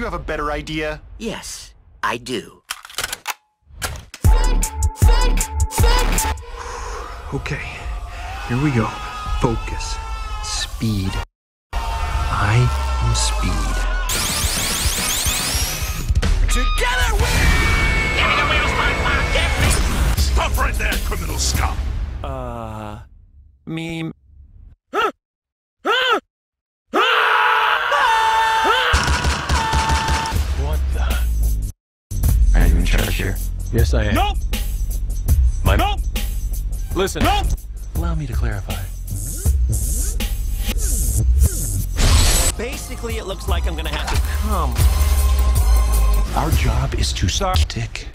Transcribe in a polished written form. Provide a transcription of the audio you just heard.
you have a better idea? Yes, I do. Okay, here we go. Focus. Speed. I am speed. Together we... Stop right there, criminal scum! Me... What the? Are you in charge here? Yes, I am. Nope! Nope! Listen. Nope! Allow me to clarify. Basically, it looks like I'm gonna have to come. Our job is to stick